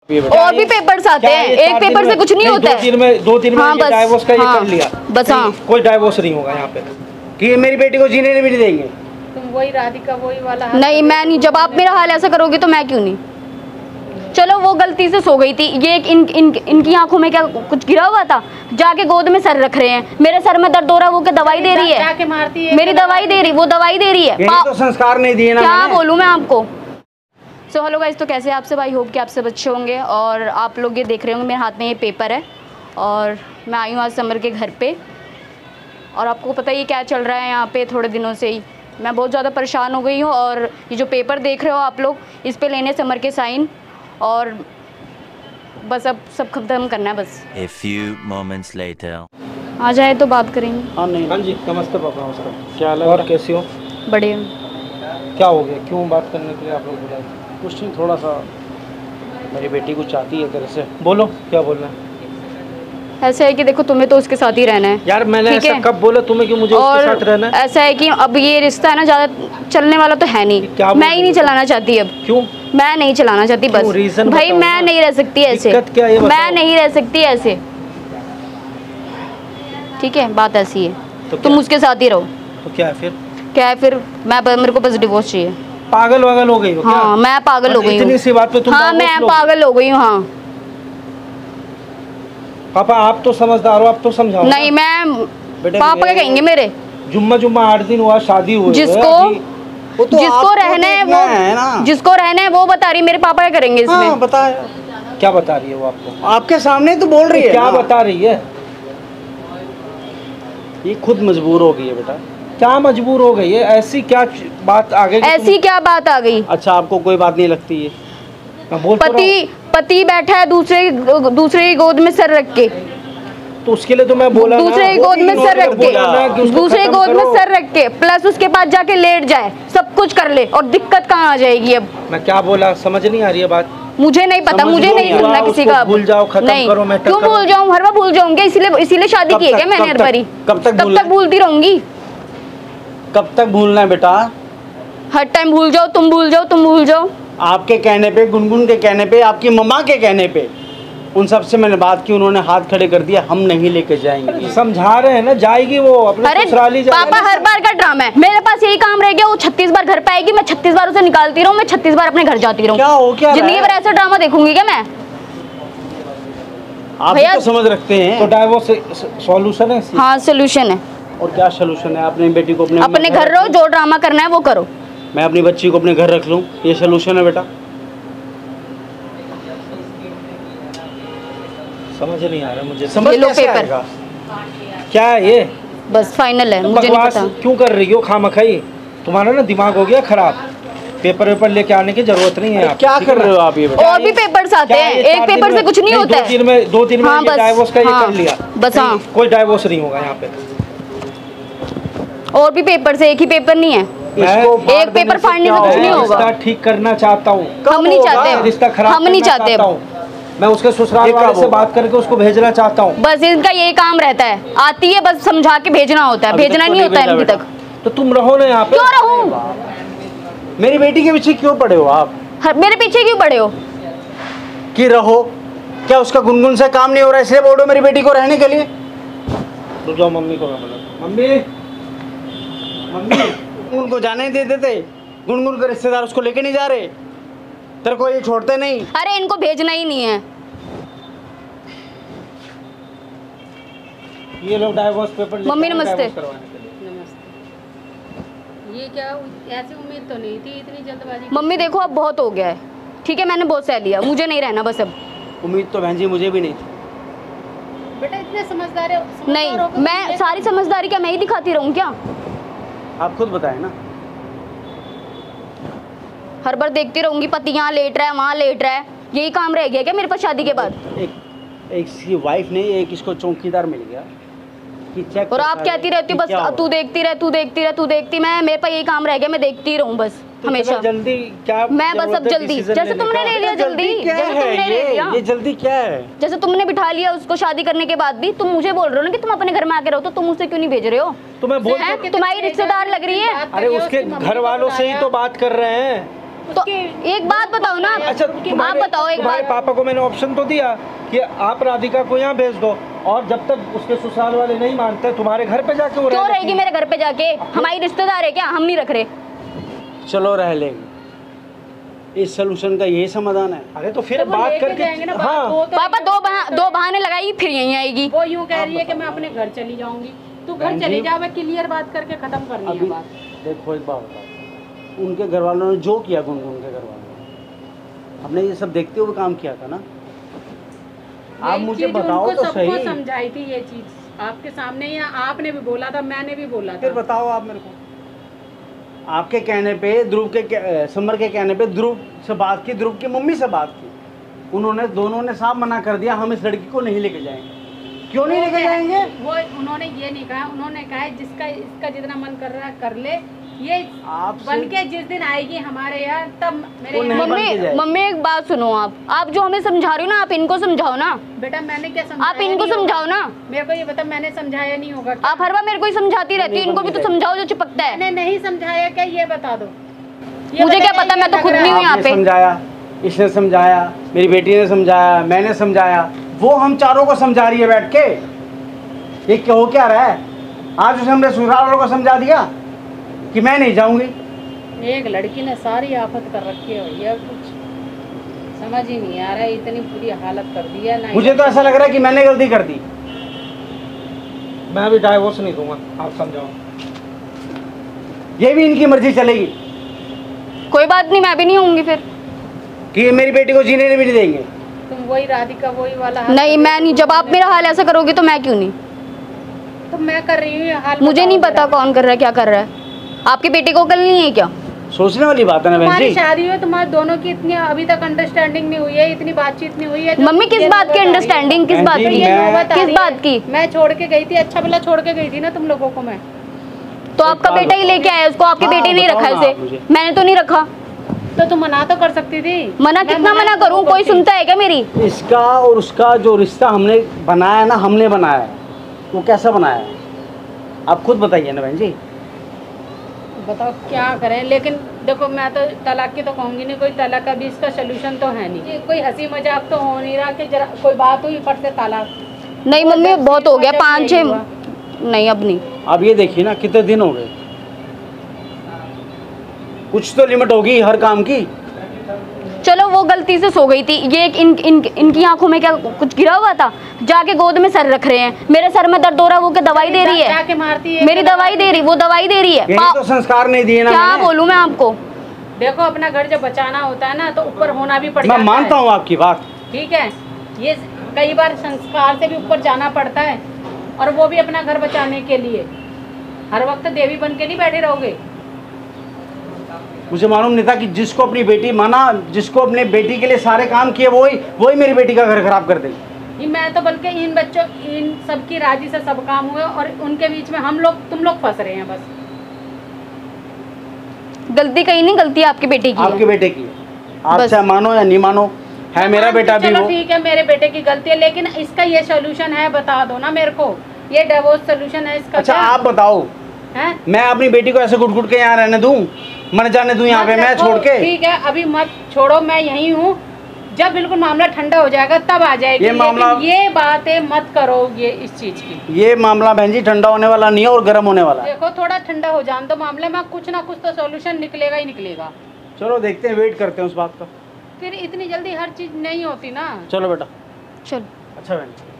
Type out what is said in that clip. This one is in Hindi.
और भी पेपर्स आते हैं, एक पेपर से कुछ नहीं होता है। 2-3 में डाइवोर्स का ये कर लिया बस। हाँ, कोई डाइवोर्स नहीं होगा यहाँ पे कि मेरी बेटी को जीने भी नहीं देंगे। तुम वही राधिका वही वाला नहीं, मैं नहीं। जब आप मेरा हाल ऐसा करोगे तो मैं क्यों नहीं। चलो वो गलती से सो गई थी, ये इनकी आंखों में क्या कुछ गिरा हुआ था, जाके गोद में सर रख रहे हैं। मेरे सर में दर्द हो रहा है, वो क्या दवाई दे रही है, जाके मारती है, मेरी दवाई दे रही, वो दवाई दे रही है। तो संस्कार नहीं दिए ना, क्या बोलूं मैं आपको। सो हेलो गाइस, तो कैसे आप सब? आई होप कि आप सब अच्छे होंगे। और आप लोग ये देख रहे होंगे मेरे हाथ में ये पेपर है और मैं आई हूँ आज समर के घर पे। और आपको पता ही क्या चल रहा है यहाँ पे थोड़े दिनों से ही। मैं बहुत ज़्यादा परेशान हो गई हूँ और ये जो पेपर देख रहे हो आप लोग, इस पे लेने समर के साइन और बस अब सब खत्म करना है बस। A few moments later. आ जाए तो बात करेंगे। हाँ नहीं, हाँ जी, नमस्ते पापा। नमस्कार, क्या हाल है और कैसी हो? बढ़िया। क्या हो गया, क्यों बात करने के लिए आप लोग बुलाए? कुछ नहीं, थोड़ा सा मेरी बेटी को चाहती है तेरे से। बोलो क्या बोलना है। ऐसा है कि देखो, तुम्हें तो उसके साथ ही रहना है यार। मैंने ऐसा कब बोला तुम्हें कि मुझे उसके साथ रहना है? ऐसा है कि अब ये रिश्ता है ना, ज़्यादा चलने वाला तो है नहीं। मैं ही नहीं चलाना चाहती अब। क्यों? मैं नहीं चलाना चाहती बस भाई। मैं नहीं रह सकती ऐसे, मैं नहीं रह सकती ऐसे। ठीक है, बात ऐसी है। तुम उसके साथ ही रहो। तो क्या है फिर? क्या है फिर? मेरे को बस डिवोर्स चाहिए। पागल वागल हो गई हो क्या? हाँ, मैं पागल हो गई हूँ। इतनी सी बात पे तुम? हाँ, मैं पागल हो गई हूँ। हाँ पापा, आप तो समझदार हो, आप तो समझाओ। नहीं, मैं पापा क्या कहेंगे मेरे? जुम्मा 8 दिन हुआ शादी हुई। जिसको रहना है वो, जिसको रहना है वो बता रही है। मेरे पापा क्या करेंगे इसमें? हाँ, बता। क्या बता रही है वो आपको? आपके सामने तो बोल रही है। क्या बता रही है? ये खुद मजबूर हो गई है बेटा। क्या मजबूर हो गई है? ऐसी क्या बात आ गई? ऐसी क्या बात आ गई? अच्छा, आपको कोई बात नहीं लगती है? पति बैठा है दूसरे की गोद में सर रख के। तो उसके लिए तो मैं बोला दूसरे की गोद में सर रख के, दूसरे गोद में सर रख के, प्लस उसके पास जाके लेट जाए, सब कुछ कर ले, और दिक्कत कहाँ आ जाएगी अब? मैं क्या बोला, समझ नहीं आ रही है बात? मुझे नहीं पता, मुझे नहीं सुनना किसी का। भूल जाओ, खत्म करो। मैं क्यों भूल जाऊँ? हर बार भूल जाऊंगी, इसीलिए शादी की है क्या मैंने हर बारी? कब तक भूलती रहूंगी? कब तक भूलना है बेटा? हर टाइम भूल जाओ, तुम भूल जाओ, तुम भूल जाओ। आपके कहने पे, गुनगुन के कहने पे, आपकी मम्मा के कहने पे, उन सब से मैंने बात की, उन्होंने हाथ खड़े कर दिया, हम नहीं लेके जाएंगे। समझा रहे हैं ना, जाएगी वो अपने ससुराली जाएगी। पापा हर बार का ड्रामा है। मेरे पास यही काम रह गया, वो 36 बार घर पे आएगी, मैं 36 बार उसे निकालती रहूं, मैं 36 बार अपने घर जाती रहूं। क्या हो क्या जिंदगी भर ऐसा ड्रामा देखूंगी क्या मैं? आप तो समझ रखते हैं। तो डाइवोर्स सॉल्यूशन है? हाँ, सॉल्यूशन है। और क्या सॉल्यूशन है? अपनी बेटी को अपने घर रहो, जो ड्रामा करना है वो करो। मैं अपनी बच्ची को अपने घर रख लूं, ये सॉल्यूशन है बेटा? समझ नहीं आ रहा मुझे। समझ लो पेपर क्या है ये? बस फाइनल है। मुझे नहीं पता क्यों कर रही हो खामखाई। तुम्हारा ना दिमाग हो गया खराब। पेपर लेके आने की जरूरत नहीं है। क्या कर रहे हो आप ये? और भी पेपर्स आते हैं, एक पेपर से कुछ नहीं होता है। 2-3 में डाइवोर्स का ये कर लिया बस। हाँ, कोई डाइवोर्स नहीं होगा यहाँ पे। और भी पेपर से, एक ही पेपर नहीं है। एक पेपर फाड़ने से कुछ नहीं होगा। रिश्ता ठीक करना चाहता हूँ। हम नहीं चाहते, रिश्ता खराब हम नहीं चाहते। मैं उसके ससुराल वाले से बात करके उसको भेजना चाहता हूँ। बस इनका यही काम रहता है, आती है बस समझा के भेजना होता है, भेजना नहीं होता है अभी तक। तो तुम रहो ना यहाँ पे। क्यों रहूं? मेरी बेटी के पीछे क्यों पड़े हो आप? मेरे पीछे क्यों पड़े हो? कि रहो, क्या उसका गुनगुन से काम नहीं हो रहा है इसलिए बोल रहे हो मेरी बेटी को रहने के लिए? रुक जाओ, मम्मी को मम्मी उनको जाने दे देते। गुनगुन के रिश्तेदार उसको लेके नहीं जा रहे, तेरे को ये छोड़ते नहीं। अरे इनको भेजना ही नहीं है। ये लोग डाइवोर्स पेपर। मम्मी नमस्ते। ये क्या ऐसी उम्मीद तो नहीं थी, इतनी जल्दबाजी। मम्मी देखो, अब बहुत हो गया है। ठीक है, मैंने बहुत सह लिया, मुझे नहीं रहना बस अब। उम्मीद तो बहन जी मुझे भी नहीं थी। बेटा इतने समझदार है। नहीं, मैं सारी समझदारी क्या मैं ही दिखाती रहूं क्या? आप खुद बताएं ना। हर बार देखती रहूंगी, पति यहाँ लेट रहा है, वहाँ लेट रहा है, यही काम रह गया क्या मेरे पास शादी के बाद? एक इसकी वाइफ नहीं, एक इसको चौकीदार मिल गया कि चेक। और आप कहती रहती हो बस तू देखती रह, तू देखती रह, तू देखती। मैं, मेरे पास यही काम रह गया, मैं देखती रहूं बस हमेशा। जल्दी क्या? मैं बस अब जल्दी, जैसे तुमने ले लिया जल्दी, जैसे तुमने ले लिया। ये जल्दी क्या है? जैसे तुमने बिठा लिया उसको शादी करने के बाद भी, तुम मुझे बोल रहे हो ना कि तुम अपने घर में आके रहो, तो तुम उसे क्यों नहीं भेज रहे हो? तुम्हें बोल तुम्हारी रिश्तेदार लग रही है। अरे उसके घर वालों से ही तो बात कर रहे हैं। तो एक बात बताओ ना, अच्छा आप बताओ एक तुम्हारे बात। पापा को मैंने ऑप्शन तो दिया कि आप राधिका को यहाँ भेज दो, और जब तक उसके ससुराल वाले नहीं मानते तुम्हारे घर पे जाके वो क्यों रह रहेगी मेरे घर पे जाके? हमारी रिश्तेदार है क्या? हम नहीं रख रहे। चलो रह लेंगे, इस सोल्यूशन का यही समाधान है। अरे तो फिर तो वो बात लेके करके जाएंगे ना, बात हाँ वो तो पापा दो बहाने लगाएगी फिर यहीं आएगी। वो यूं कह रही है कि मैं अपने घर चली जाऊंगी। तू घर बहन चली जी, जा, मैं क्लियर बात करके खत्म करनी है अभी बात। देखो एक बात बताओ, उनके घर वालों ने जो किया, गुनगुन के घर वालों ने, हमने ये सब देखते हुए काम किया था ना। आप यही मुझे चीज़ बताओ उनको तो सबको सही, समझाई थी ये चीज आपके सामने, या आपने भी बोला था, मैंने भी बोला फिर था। बताओ आप मेरे को। आपके कहने पे ध्रुव के समर के कहने पे ध्रुव से बात की, ध्रुव की मम्मी से बात की, उन्होंने दोनों ने साफ मना कर दिया, हम इस लड़की को नहीं लेके जाएंगे। क्यों नहीं लेके जाएंगे? वो उन्होंने ये नहीं कहा, उन्होंने कहा है जिसका इसका जितना मन कर रहा है कर ले, ये आपसे- बन के जिस दिन आएगी हमारे यहाँ तब मेरे वो नहीं यहाँ। बन के मम्मी जाए। मम्मी एक बात सुनो, आप जो हमें समझा रही हो ना, आप इनको समझाओ ना। बेटा मैंने क्या समझाया? आप इनको नहीं होगा। समझाओ ना। मेरे को ये बता, मैंने समझाया नहीं होगा क्या? आप हर बार मेरे को ही समझाती रहती हो, नहीं इनको भी तो बनती समझाओ जो चिपकता है। मैंने नहीं समझाया क्या, ये बता दो। ये मुझे क्या बताइए, पता, ये मैं तो लग खुद रहा नहीं है। हूँ यहाँ आपने पे। समझाया, इसने समझाया, मेरी बेटी ने समझाया, मैंने समझाया, वो हम चारों को समझा रही है बैठ के। ये क्या हो क्या रहा है? आज उसे हमने ससुराल वालों को समझा दिया कि मैं नहीं जाऊंगी। एक लड़की ने सारी आफत कर रखी है भैया, कुछ समझ ही नहीं आ रहा है, इतनी बुरी हालत कर दी है ना। मुझे तो ऐसा लग रहा है कि मैंने गलती कर दी। मैं भी डाइवोर्स नहीं दूंगा, आप समझाओ। ये भी इनकी मर्जी चलेगी कोई बात नहीं, मैं भी नहीं होंगी फिर। कि ये मेरी बेटी को जीने भी नहीं देंगे। तुम वही राधिका वही वाला हाल नहीं कर मैं रही नहीं, हो, जब आप मेरा हाल ऐसा करोगे तो मैं क्यों नहीं? तो मैं कर रही हूँ ये हाल। मुझे नहीं बताओ पता मेरा। कौन कर रहा है क्या कर रहा है। आपकी बेटी को कल नहीं है क्या? सोचने वाली बात है ना बहन तुम्हारी जी। शादी हुई, तुम्हारे दोनों की इतनी अभी तक अंडरस्टैंडिंग नहीं हुई है, इतनी बातचीत नहीं हुई है। जो मम्मी किस ये बात की नौबत आ रही है। अंडरस्टैंडिंग, किस बहन बात जी, की? ये मैं- नौबत आ किस रही है। बात की? मैं छोड़ के गई थी, अच्छा भला छोड़ के गई थी ना तुम लोगों को मैं। तो आपका बात बेटा ही लेके आया उसको, आपकी हाँ, बेटी नहीं बताओ रखा ना इसे? आप मुझे। मैंने तो नहीं रखा। तो तुम मना तो कर सकती थी। मना मैं कितना मना करूं? कोई करती। सुनता है क्या मेरी? इसका और उसका जो रिश्ता हमने बनाया ना, हमने बनाया है, वो कैसा बनाया है आप खुद बताइए ना बहन जी। बताओ क्या करें, लेकिन देखो मैं तो तलाक की तो कहूँगी नहीं, कोई तलाक का भी इसका सोल्यूशन तो है नहीं। ये कोई हंसी मजाक तो हो नहीं रहा कि जरा कोई बात हुई फट से तलाक। नहीं वो मम्मी जब बहुत हो गया, जब 5-6 यही हुआ। नहीं अब नहीं। अब ये देखिए ना कितने दिन हो गए, कुछ तो लिमिट होगी हर काम की। चलो वो गलती से सो गई थी, ये इनकी आंखों में क्या कुछ गिरा हुआ था? जाके गोद में सर रख रहे हैं, मेरे सर में दर्द हो रहा है, वो क्या दवाई दे रही है? जाके मारती है मेरी दवाई दे रही, वो दवाई दे रही है। यही तो संस्कार नहीं दिए ना क्या मैंने। बोलूं मैं आपको? देखो अपना घर जब बचाना होता है ना तो ऊपर होना भी पड़ मैं जाता मानता है। हूँ आपकी बात। ठीक है, ये कई बार संस्कार से भी ऊपर जाना पड़ता है, और वो भी अपना घर बचाने के लिए। हर वक्त देवी बन के नहीं बैठे रहोगे। मुझे मालूम नहीं था कि जिसको अपनी बेटी माना, जिसको अपने बेटी के लिए सारे काम किए, वही मेरी बेटी का घर खराब कर देगी। ये मैं तो बल्कि इन बच्चों इन सबकी राजी से सब काम हुए, और उनके बीच में तुम लोग फंस रहे हैं बस। गलती कहीं नहीं, गलती आपकी बेटी की आपके है। बेटे की है। आप बस। चाहे मानो या नहीं मानो, है मेरा बेटा भी चलो वो। ठीक है, मेरे बेटे की गलती है, लेकिन इसका ये सोल्यूशन है, बता दो ना मेरे को। ये डिवोर्स सोल्यूशन है इसका? अच्छा क्या आप बताओ, है? मैं अपनी बेटी को ऐसे घुट-घुट के यहाँ रहने दूं, मर जाने दूं यहाँ मत पे मैं रखो, छोड़ के? ठीक है अभी मत छोड़ो, मैं यहीं हूँ। जब बिल्कुल मामला ठंडा हो जाएगा तब आ जाएगी। ये मामला- लेकिन ये बातें मत करो ये इस चीज की। ये मामला बहन जी ठंडा होने वाला नहीं है और गर्म होने वाला है। देखो थोड़ा ठंडा हो जान तो मामले में कुछ ना कुछ तो सॉल्यूशन निकलेगा ही निकलेगा। चलो देखते हैं, वेट करते हैं उस बात का। फिर इतनी जल्दी हर चीज नहीं होती ना। चलो बेटा। चलो अच्छा बहन जी।